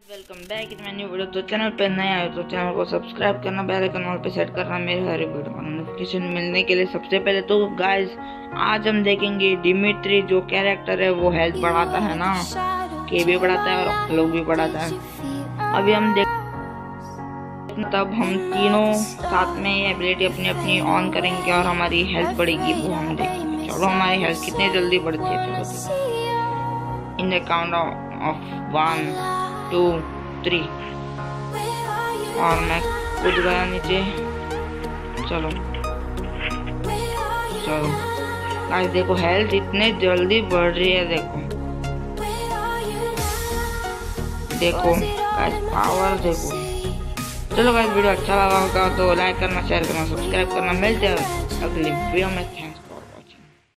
Welcome back in my new video. तो channel पे नए आए तो चैनल को सब्सक्राइब करना, बेल आइकन ऑल पे सेट करना मेरे हर वीडियो का नोटिफिकेशन मिलने के लिए। सबसे पहले तो गाइस आज हम देखेंगे डिमिट्री जो कैरेक्टर है वो हेल्थ बढ़ाता है ना, के भी बढ़ाता है और लोग भी बढ़ाता है। अभी हम देख तब हम तीनों साथ में ये एबिलिटी अपनी अपनी ऑन करेंगे और हमारी हेल्थ बढ़ेगी, वो हम देखेंगे। चलो हमारी हेल्थ कितनी जल्दी बढ़ती है। चलो इन द काउंट ऑफ 1 2 3 और मैं कूद गया नीचे। चलो चलो गाइस देखो हेल्थ इतने जल्दी बढ़ रही है। देखो देखो गाइस पावर देखो। चलो गाइस वीडियो अच्छा लगा होगा तो लाइक करना, शेयर करना, सब्सक्राइब करना। मिलते हैं अगली वीडियो में।